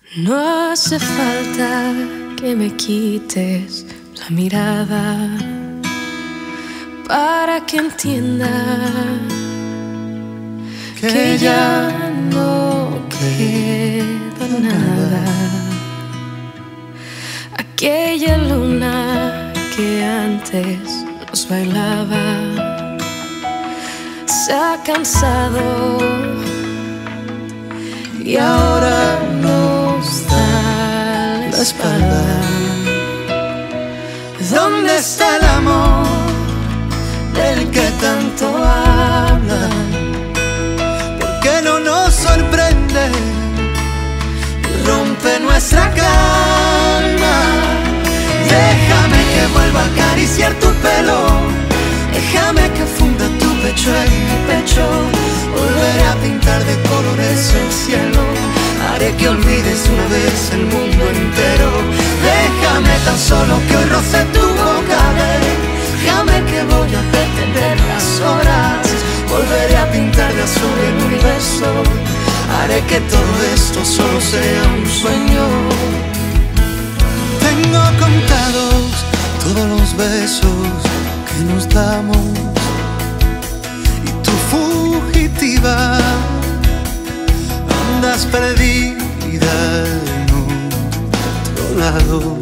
No hace falta que me quites la mirada para que entienda que ya no queda nada. Aquella luna que antes nos bailaba se ha cansado y ahora nos da la espalda. ¿Dónde está el amor del que tanto hablan? ¿Por qué no nos sorprende y rompe nuestra calma? Déjame que vuelva a acariciar tu pelo, déjame que funda tu pecho en mi pecho. Volveré a pintar de colores el cielo, haré que olvides una vez el mundo entero. Déjame tan solo que hoy roce tu boca, déjame que voy a detener las horas. Volveré a pintar de azul el universo, haré que todo esto solo sea un sueño. Tengo contados todos los besos que nos damos, y tú fugitiva andas perdida en otro lado.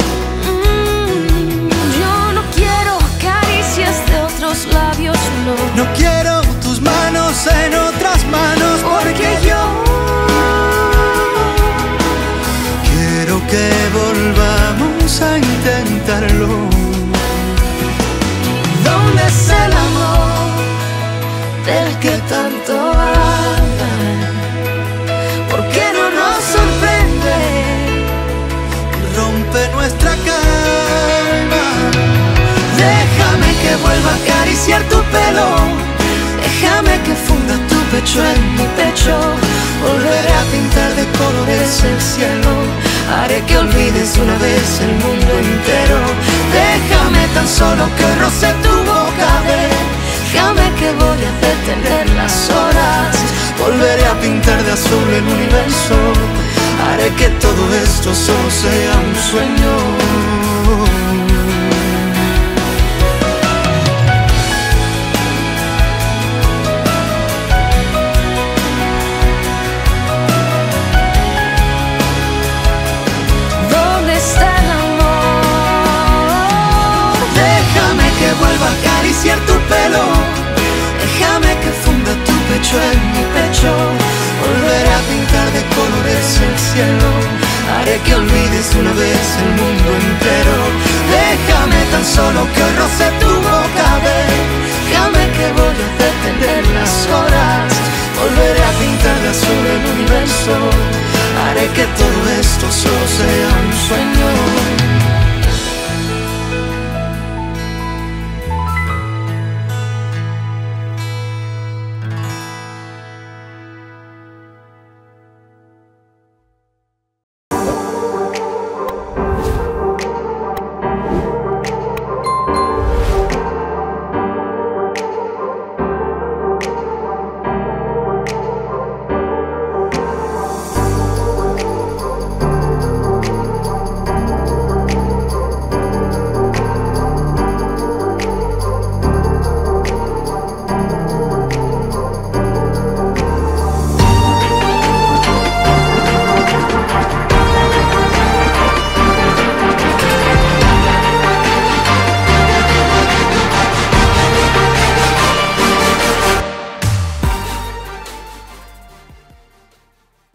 Yo no quiero caricias de otros labios, no. No quiero tus manos en otras manos, porque yo quiero que volvamos a intentarlo. ¿Dónde es el amor del que tanto hablan? ¿Por qué no nos sorprende y rompe nuestra calma? Déjame que vuelva a acariciar tu pelo, déjame que funda tu pecho en mi pecho. Volveré a pintar de colores el cielo, haré que olvides una vez el mundo entero. Déjame tan solo que roce tu boca, déjame que voy a detener las horas. Volveré a pintar de azul el universo, haré que todo esto solo sea un sueño. Vuelva a acariciar tu pelo, déjame que funda tu pecho en mi pecho. Volveré a pintar de colores el cielo, haré que olvides una vez el mundo entero. Déjame tan solo que hoy roce tu